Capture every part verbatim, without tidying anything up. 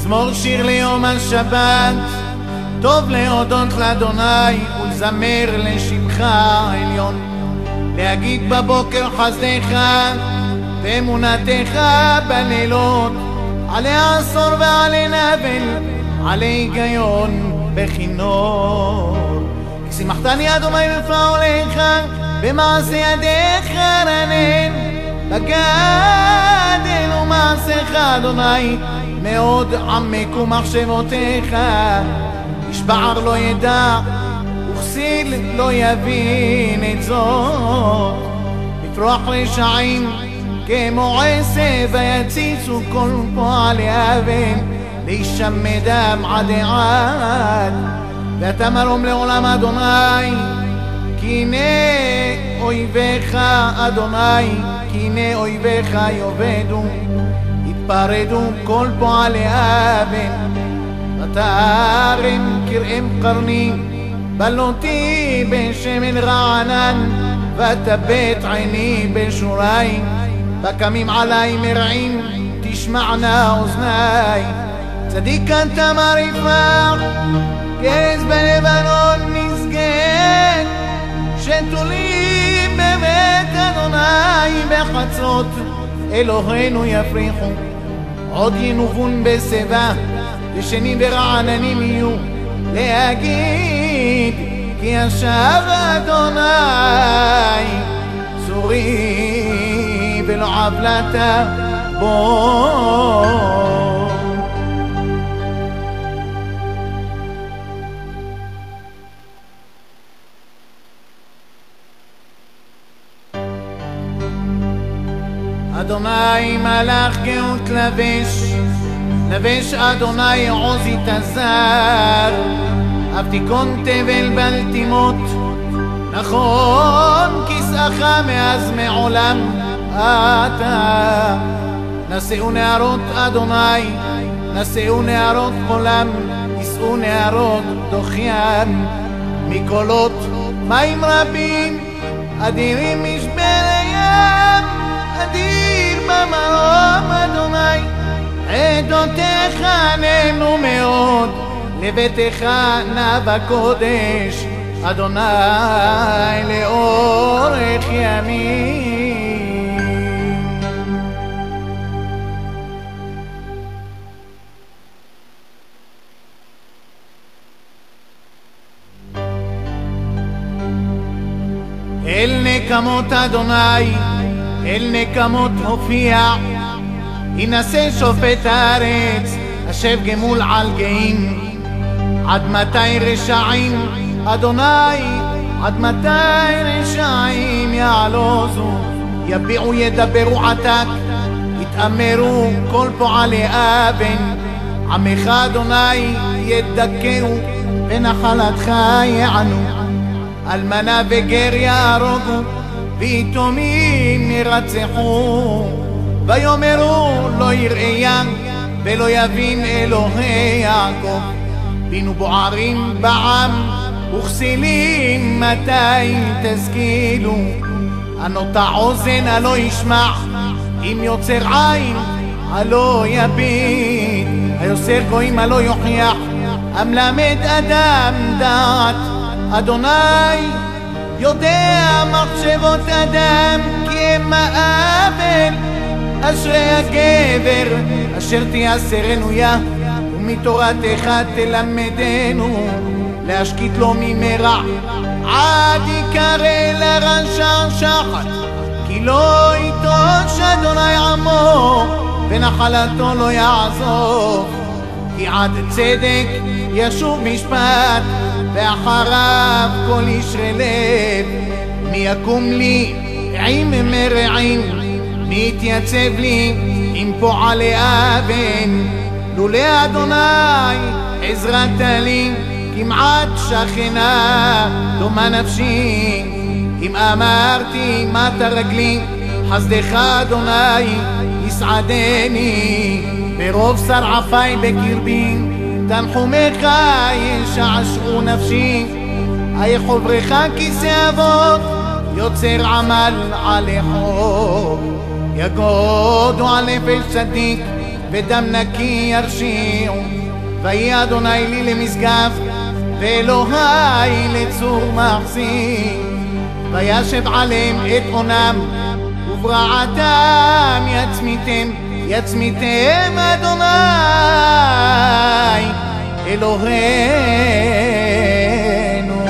מזמור שיר ליום השבת, טוב להודות לאדוני ולזמר לשמך העליון, להגיד בבוקר חסדך ואמונתך בלילות, עלי עשור ועלי נבל, עלי היגיון בכינור. כי שימחתני אדוני בפעוליך, במעשה ידיך רנן, בגדל ומעשיך אדוני מאוד עמק ומחשבותיך. איש בער לא ידע וכסיל לא יבין את זאת, לפרוח רשעים כמו עשב ויציצו כל פועלי אבן, להישמד דם עד עד. ואתה מרום לעולם אדוני, כי הנה אויביך אדוני, כי הנה אויביך יאבדו, יתפרדו כל פועלי אבן. ותערם כרעם קרני, בלותי בשמן רענן, ותבט עיני בשורי, בקמים עלי מרעים תשמענה אוזני. צדיק אתה מרפח, כרז בלבנון מסגד, שתולים בבית אדוני בחצות, אלוהינו יפריחו. עוד ינובון בשיבה, ושנים ברעננים יהיו, להגיד כי ישב אדוני צורי ולא עוולתה בו. אדוני מלאך גאות לבש, לבש אדוני עוז יתזר, אף תיכון תבל בל תימות, נכון כיסאך מאז מעולם אתה. נשאו נערות אדוני, נשאו נערות עולם, יישאו נערות דוחיים, מקולות מים רבים אדירים משבר הים, אדיר במרום אדוני. עדותיך נאמנו מאוד, לביתך נא בקודש אדוני לאורך ימים. אל נקמות אדוני, אל נקמות הופיע, ינסה שופט הארץ, השב גמול על גאים. עד מתי רשעים אדוני, עד מתי רשעים יעלוזו, יביעו ידברו עתק, יתאמרו כל פועלי אבן. עמך אדוני ידכאו ונחלתך יענו, אלמנה וגר יהרגו ויתומים ירצחו. ויאמרו לא יראה ולא יבין אלוהי יעקב, בינו בוערים בעם וכסילים מתי תשכילו. הנוטע אוזן הלא ישמע, אם יוצר עין הלא יביט, היוסר גויים הלא יוכיח, המלמד אדם דעת. אדוני יודע מחשבות אדם, כי הם האבל. אשרי הגבר אשר תייסרנו יה, ומתורתך תלמדנו, להשקיט לו ממרע עד יקרא לרשע שחת. כי לא יטוש אדוני עמו, ונחלתו לא יעזוב. כי עד צדק ישוב משפט, ואחריו כל ישרי לב. מי יקום לי עם מרעים, מי יתייצב לי עם פועלי אבן. לולא אדוני עזרת לי, כמעט שכנה דומה נפשי. אם אמרתי מטה רגלי, חסדך אדוני יסעדני. ברוב שרעפי בקרבי, תנחומיך ישעשעו נפשי. אי חוברך כיסא אבות, יוצר עמל עלי חוב. יגודו על נפש צדיק, ודם נקי ירשיעו. ויהי אדוני לי למשגב, ואלוהי לצור מחסים. וישב עליהם את עונם, וברעתם יצמיתם, יצמיתם אדוני אלוהינו.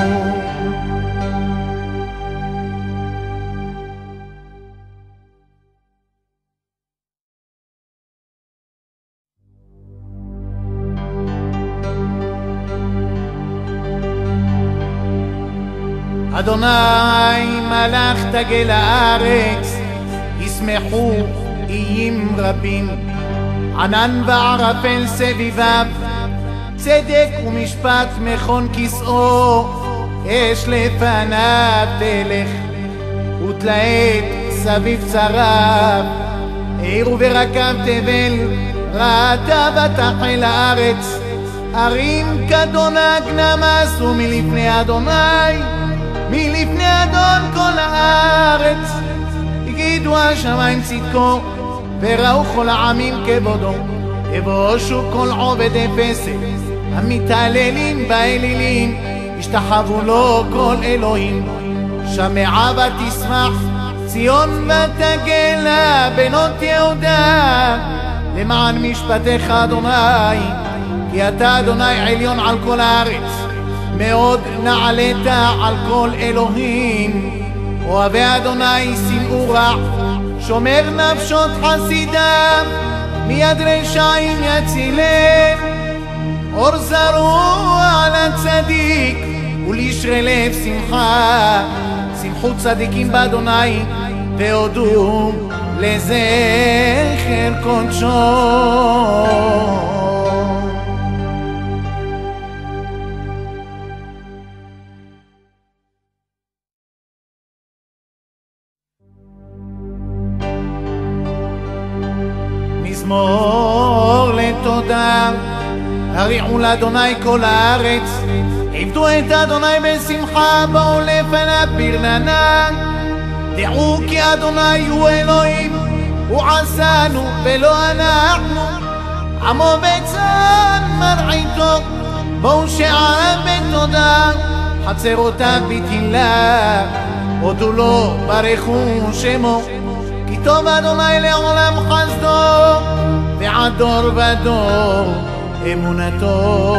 אדוני מלך תגל הארץ, ישמחו איים רבים. ענן וערפל סביביו, צדק ומשפט מכון כסאו. אש לפניו תלך, ותלעת סביב צריו. עיר וברקב תבל, ראתה ותחל הארץ. ערים כדונג נמסו מלפני אדוני, מלפני אדון כל הארץ. הגידו השמיים צדקו, וראו כל העמים כבודו. יבושו כל עובדי פסל, המתעללים באלילים. ישתחוו לו כל אלוהים. שמעה ותשמח ציון ותגלה בנות יהודה, למען משפטך אדוני. כי אתה אדוני עליון על כל הארץ, מאוד נעלית על כל אלוהים. אוהבי אדוני שנאו רע, שומר נפשות חסידיו. מיד רשעים יצילם, אור זרוע על הצדיק, ולישרי לב שמחה. שמחו צדיקים באדוני, והודו לזכר קודשו. מזמור לתודה, הריעו לאדוני כל הארץ. עבדו את אדוני בשמחה, באו לפניו ברננה. דעו כי אדוני הוא אלוהים, הוא עשנו ולא אנחנו. עמו בצאן מרעיתו, בואו שעריו בתודה. חצרותיו בתהילה, הודו לו ברכו שמו. כי טוב אדוני לעולם חסדו, ועד דור ודור אמונתו.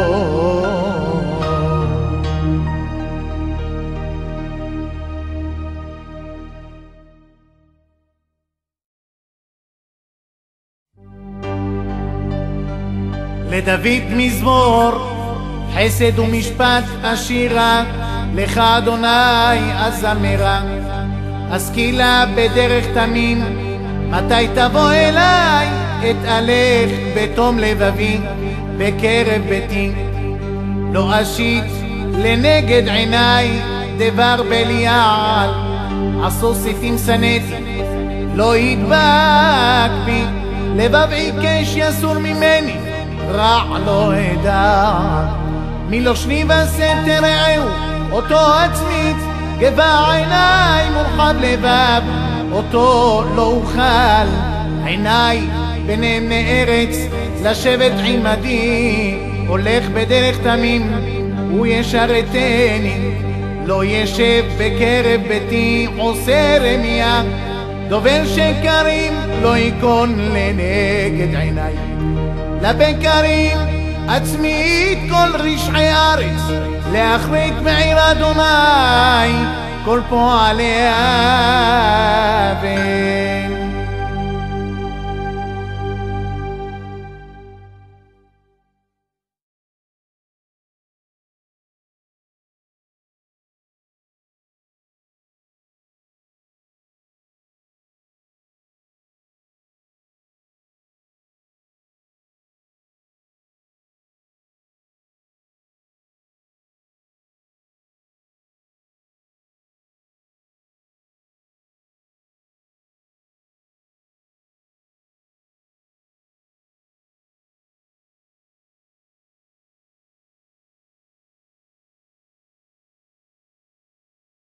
לדוד מזמור, חסד ומשפט אשירה. לך אדוני אזמרה, אשכילה בדרך תמים. מתי תבוא אליי אתהלך בתום לבבי, בקרב ביתי. לא אשית לנגד עיניי דבר בליעל. עשו סיתים שנאתי, לא ידבק בי. לבב עיקש יסור ממני, רע לא אדע. מלושני בסתר רעהו, אותו עצמית. גבה עיניי מורחב לבב, אותו לא אוכל. עיניי ביניהם נארץ, לשבת עמדי. הולך בדרך תמים, הוא ישרתני. לא ישב בקרב ביתי, עושה רמיה. דובר שקרים, לא ייכון לנגד עיניי. לבקרים עצמית כל רשעי ארץ, לאחרית מעיר אדוני כל פועליה.